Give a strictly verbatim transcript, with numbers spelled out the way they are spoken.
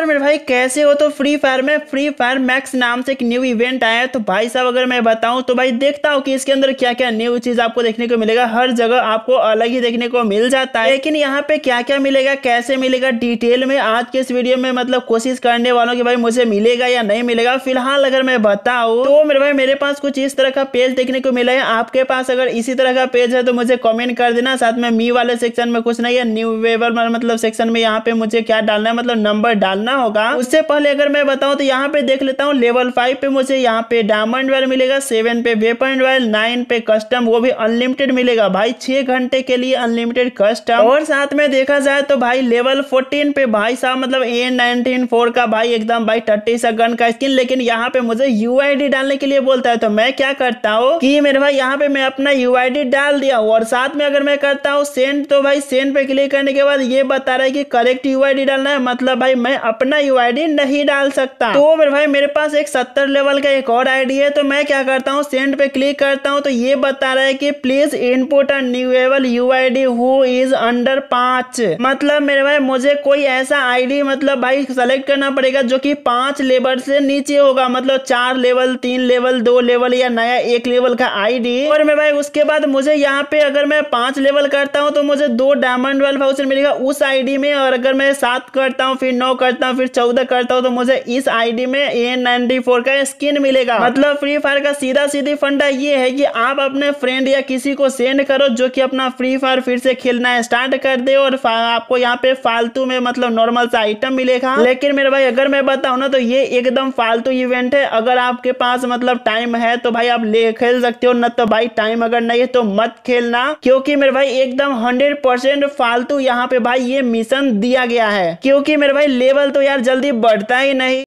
यार मेरे भाई कैसे हो। तो फ्री फायर में फ्री फायर मैक्स नाम से एक न्यू इवेंट आया है। तो भाई साहब अगर मैं बताऊं तो भाई देखता हूं कि इसके अंदर क्या क्या न्यू चीज आपको देखने को मिलेगा। हर जगह आपको अलग ही देखने को मिल जाता है, लेकिन यहाँ पे क्या क्या मिलेगा, कैसे मिलेगा, डिटेल में आज के इस वीडियो में मतलब कोशिश करने वालों की भाई मुझे मिलेगा या नहीं मिलेगा। फिलहाल अगर मैं बताऊं तो मेरे भाई मेरे पास कुछ इस तरह का पेज देखने को मिला है। आपके पास अगर इसी तरह का पेज है तो मुझे कमेंट कर देना। साथ में मी वाले सेक्शन में कुछ नहीं है, न्यू वेबल मतलब सेक्शन में यहाँ पे मुझे क्या डालना है, मतलब नंबर डालना होगा। उससे पहले अगर मैं बताऊं तो यहाँ पे देख लेता हूँ लेवल फाइव पे मुझे यहाँ पे डायमंड रॉयल मिलेगा, सेवन पे वेपन रॉयल, नाइन पे कस्टम, वो भी अनलिमिटेड मिलेगा भाई, छह घंटे के लिए अनलिमिटेड कस्टम। और साथ में देखा जाए तो भाई लेवल फोर्टीन पे भाई साहब मतलब ए नाइनटीन फोर का भाई एकदम भाई टट्टी सा गन का स्किन। लेकिन यहाँ पे मुझे यूआईडी डालने के लिए बोलता है, तो मैं क्या करता हूँ कि मेरे भाई यहाँ पे मैं अपना यूआईडी डाल दिया और साथ में अगर मैं करता हूँ सेंड, तो भाई सेंड पे क्लिक करने के बाद ये बता रहा है कि करेक्ट यूआईडी डालना है, मतलब भाई मैं अपना यूआईडी नहीं डाल सकता। तो मेरे भाई मेरे पास एक सत्तर लेवल का एक और आईडी है, तो मैं क्या करता हूँ सेंड पे क्लिक करता हूँ तो ये बता रहा है कि प्लीज इनपुट अ न्यूएबल यूआईडी हु इज अंडर पांच। मतलब मेरे भाई मुझे कोई ऐसा आईडी मतलब भाई सेलेक्ट करना पड़ेगा जो कि पांच लेवल से नीचे होगा, मतलब चार लेवल, तीन लेवल, दो लेवल या नया एक लेवल का आईडी। और मेरे भाई उसके बाद मुझे यहाँ पे अगर मैं पांच लेवल करता हूँ तो मुझे दो डायमंड वाल वाउचर मिलेगा उस आईडी में, और अगर मैं सात करता हूँ, फिर नौ करता हूँ, फिर चौदह करता हूँ तो मुझे इस आईडी में ए नाइनटी फोर का स्किन मिलेगा। मतलब फ्री फायर का सीधा सीधी फंडा ये है कि आप अपने फ्रेंड या किसी को सेंड करो जो कि अपना फ्री फायर फिर से खेलना स्टार्ट कर दे, और आपको यहाँ पे फालतू में मतलब नॉर्मल सा आइटम मिलेगा। लेकिन मेरे भाई अगर मैं बताऊँ ना तो ये एकदम फालतू इवेंट है। अगर आपके पास मतलब टाइम है तो भाई आप ले खेल सकते हो, न तो भाई टाइम अगर नहीं है तो मत खेलना, क्योंकि मेरे भाई एकदम हंड्रेड परसेंट फालतू यहाँ पे भाई ये मिशन दिया गया है। क्योंकि मेरे भाई लेवल तो यार जल्दी बढ़ता ही नहीं।